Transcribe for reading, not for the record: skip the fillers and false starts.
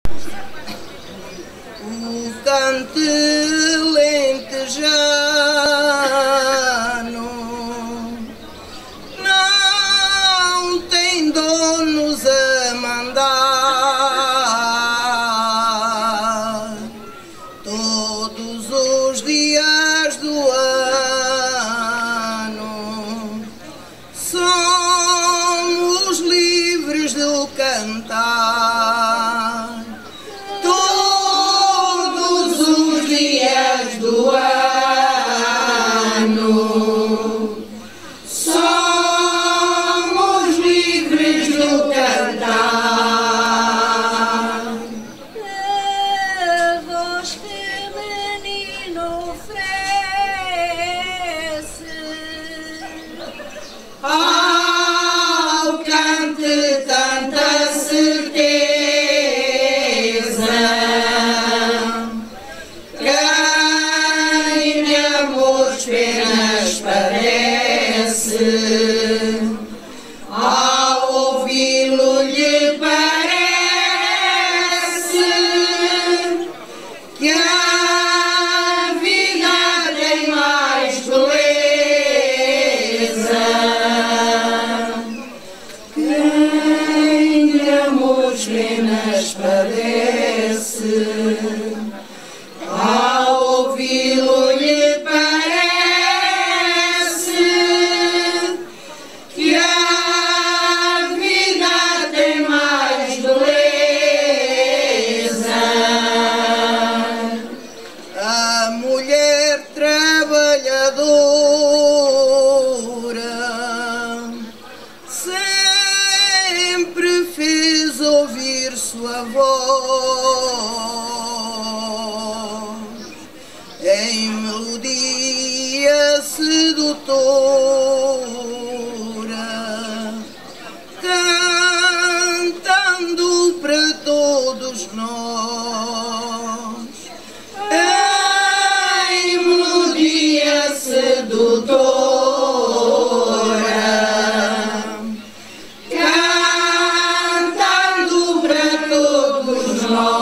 O cante lentejano não tem donos a mandar. Todos os dias do ano somos livres de o cantar. Todos os dias do ano somos livres de o cantar. A voz feminina oferece ao cante tanta certeza. Quem de amores penas padece, ao ouvi-lo lhe parece que a vida tem mais beleza. Quem de amores penas padece, ao ouvi-lo lhe parece que a vida tem mais beleza. A mulher trabalhadora sempre fez ouvir sua voz em melodia sedutora, cantando para todos nós em melodia sedutora, cantando para todos nós.